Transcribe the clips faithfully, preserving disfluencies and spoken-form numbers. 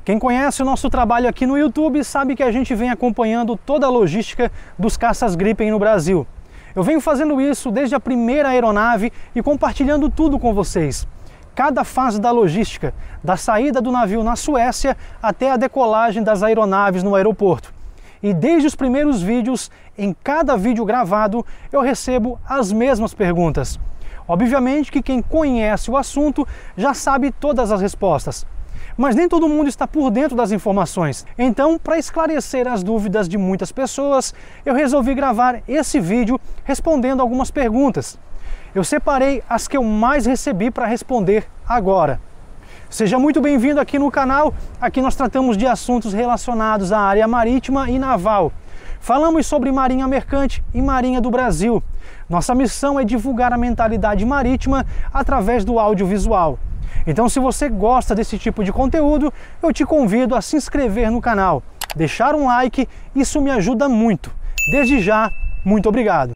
Quem conhece o nosso trabalho aqui no YouTube sabe que a gente vem acompanhando toda a logística dos caças Gripen no Brasil. Eu venho fazendo isso desde a primeira aeronave e compartilhando tudo com vocês. Cada fase da logística, da saída do navio na Suécia até a decolagem das aeronaves no aeroporto. E desde os primeiros vídeos, em cada vídeo gravado, eu recebo as mesmas perguntas. Obviamente que quem conhece o assunto já sabe todas as respostas. Mas nem todo mundo está por dentro das informações. Então, para esclarecer as dúvidas de muitas pessoas, eu resolvi gravar esse vídeo respondendo algumas perguntas. Eu separei as que eu mais recebi para responder agora. Seja muito bem-vindo aqui no canal. Aqui nós tratamos de assuntos relacionados à área marítima e naval. Falamos sobre marinha mercante e marinha do Brasil. Nossa missão é divulgar a mentalidade marítima através do audiovisual. Então, se você gosta desse tipo de conteúdo, eu te convido a se inscrever no canal, deixar um like, isso me ajuda muito. Desde já, muito obrigado!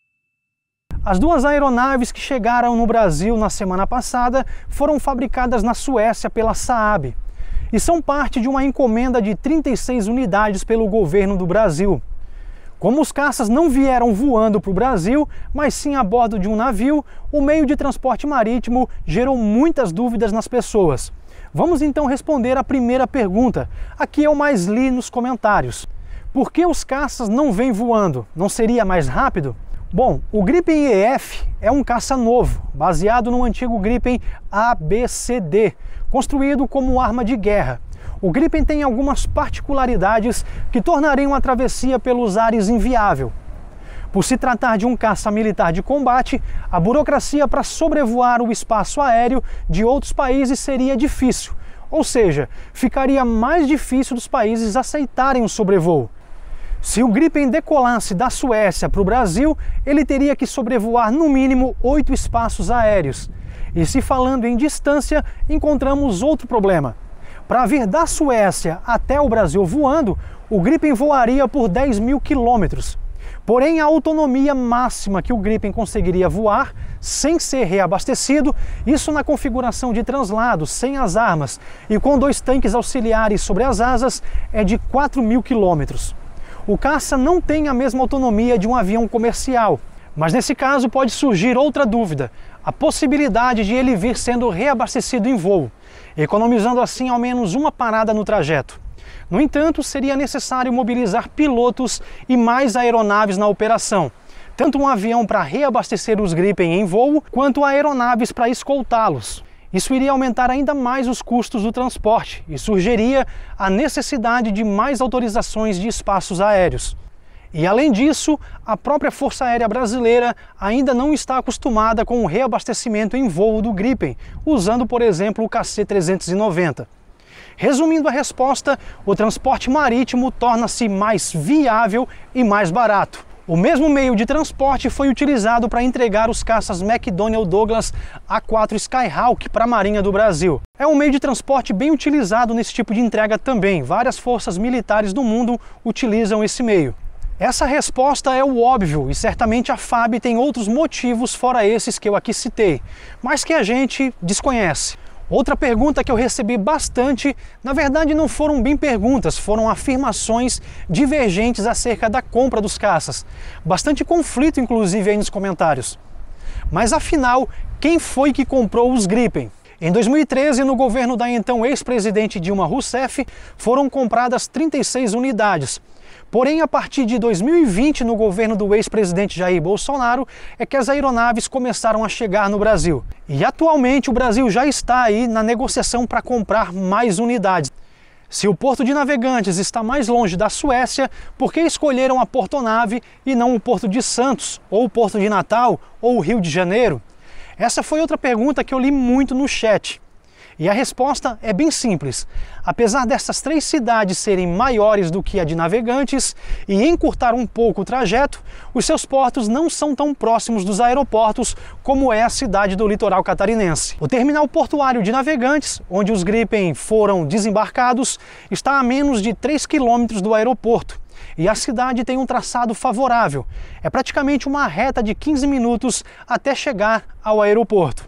As duas aeronaves que chegaram no Brasil na semana passada foram fabricadas na Suécia pela Saab e são parte de uma encomenda de trinta e seis unidades pelo governo do Brasil. Como os caças não vieram voando para o Brasil, mas sim a bordo de um navio, o meio de transporte marítimo gerou muitas dúvidas nas pessoas. Vamos então responder a primeira pergunta, a que eu mais li nos comentários. Por que os caças não vêm voando? Não seria mais rápido? Bom, o Gripen E F é um caça novo, baseado no antigo Gripen A B C D, construído como arma de guerra. O Gripen tem algumas particularidades que tornariam a travessia pelos ares inviável. Por se tratar de um caça militar de combate, a burocracia para sobrevoar o espaço aéreo de outros países seria difícil, ou seja, ficaria mais difícil dos países aceitarem o sobrevoo. Se o Gripen decolasse da Suécia para o Brasil, ele teria que sobrevoar no mínimo oito espaços aéreos. E se falando em distância, encontramos outro problema. Para vir da Suécia até o Brasil voando, o Gripen voaria por dez mil quilômetros. Porém, a autonomia máxima que o Gripen conseguiria voar, sem ser reabastecido, isso na configuração de translado, sem as armas e com dois tanques auxiliares sobre as asas, é de quatro mil quilômetros. O caça não tem a mesma autonomia de um avião comercial, mas nesse caso pode surgir outra dúvida, a possibilidade de ele vir sendo reabastecido em voo, economizando assim ao menos uma parada no trajeto. No entanto, seria necessário mobilizar pilotos e mais aeronaves na operação, tanto um avião para reabastecer os Gripen em voo, quanto aeronaves para escoltá-los. Isso iria aumentar ainda mais os custos do transporte e surgiria a necessidade de mais autorizações de espaços aéreos. E além disso, a própria Força Aérea Brasileira ainda não está acostumada com o reabastecimento em voo do Gripen, usando, por exemplo, o K C trezentos e noventa. Resumindo a resposta, o transporte marítimo torna-se mais viável e mais barato. O mesmo meio de transporte foi utilizado para entregar os caças McDonnell Douglas A quatro Skyhawk para a Marinha do Brasil. É um meio de transporte bem utilizado nesse tipo de entrega também. Várias forças militares do mundo utilizam esse meio. Essa resposta é o óbvio e certamente a F A B tem outros motivos fora esses que eu aqui citei, mas que a gente desconhece. Outra pergunta que eu recebi bastante, na verdade não foram bem perguntas, foram afirmações divergentes acerca da compra dos caças. Bastante conflito inclusive aí nos comentários. Mas afinal, quem foi que comprou os Gripen? Em dois mil e treze, no governo da então ex-presidente Dilma Rousseff, foram compradas trinta e seis unidades. Porém, a partir de dois mil e vinte, no governo do ex-presidente Jair Bolsonaro, é que as aeronaves começaram a chegar no Brasil. E atualmente o Brasil já está aí na negociação para comprar mais unidades. Se o Porto de Navegantes está mais longe da Suécia, por que escolheram a Portonave e não o Porto de Santos, ou o Porto de Natal, ou o Rio de Janeiro? Essa foi outra pergunta que eu li muito no chat. E a resposta é bem simples. Apesar dessas três cidades serem maiores do que a de Navegantes e encurtar um pouco o trajeto, os seus portos não são tão próximos dos aeroportos como é a cidade do litoral catarinense. O terminal portuário de Navegantes, onde os Gripen foram desembarcados, está a menos de três quilômetros do aeroporto. E a cidade tem um traçado favorável. É praticamente uma reta de quinze minutos até chegar ao aeroporto.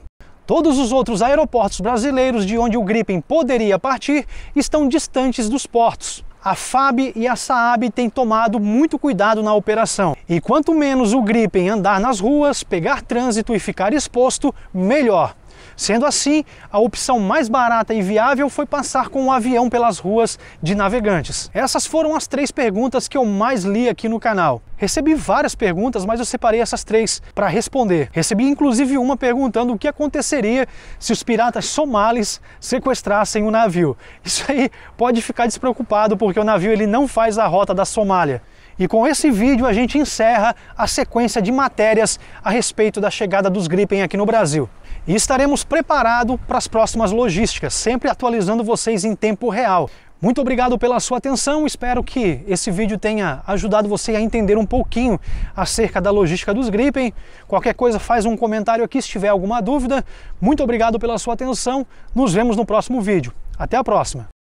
Todos os outros aeroportos brasileiros de onde o Gripen poderia partir estão distantes dos portos. A F A B e a SAAB têm tomado muito cuidado na operação. E quanto menos o Gripen andar nas ruas, pegar trânsito e ficar exposto, melhor. Sendo assim, a opção mais barata e viável foi passar com um avião pelas ruas de Navegantes. Essas foram as três perguntas que eu mais li aqui no canal. Recebi várias perguntas, mas eu separei essas três para responder. Recebi inclusive uma perguntando o que aconteceria se os piratas somalis sequestrassem o navio. Isso aí pode ficar despreocupado, porque o navio ele não faz a rota da Somália. E com esse vídeo a gente encerra a sequência de matérias a respeito da chegada dos Gripen aqui no Brasil. E estaremos preparados para as próximas logísticas, sempre atualizando vocês em tempo real. Muito obrigado pela sua atenção, espero que esse vídeo tenha ajudado você a entender um pouquinho acerca da logística dos Gripen. Qualquer coisa, faz um comentário aqui se tiver alguma dúvida. Muito obrigado pela sua atenção, nos vemos no próximo vídeo. Até a próxima!